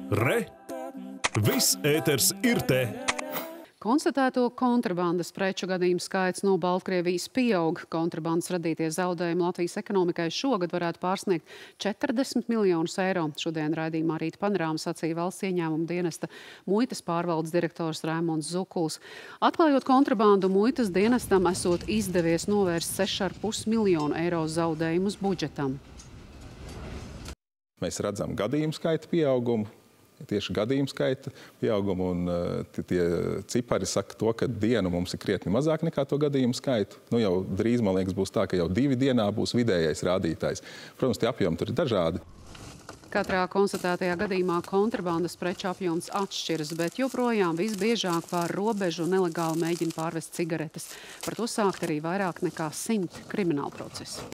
Re! Viss ēters ir te! Konstatēto kontrabandas preču gadījumu skaits no Baltkrievijas pieaug. Kontrabandas radītie zaudējumi Latvijas ekonomikai šogad varētu pārsniegt 40 miljonus eiro. Šodien raidījumā Rīta panorāma sacīja valsts ieņēmuma dienesta muitas pārvaldes direktors Raimonds Zukuls. Atklājot kontrabandu, muitas dienestam esot izdevies novērst 6,5 miljonu eiro zaudējumus budžetam. Mēs redzam gadījumu skaita pieaugumu. Tieši gadījumu skaita pieaugumu, un tie cipari saka to, ka dienu mums ir krietni mazāk nekā to gadījumu skaitu. Nu jau drīz, man liekas, būs tā, ka jau 2 dienā būs vidējais rādītājs. Protams, tie apjomi tur ir dažādi. Katrā konstatētajā gadījumā kontrabandas preču apjoms atšķiras, bet joprojām visbiežāk pār robežu nelegāli mēģina pārvest cigaretes. Par to sākt arī vairāk nekā 100 krimināla procesu.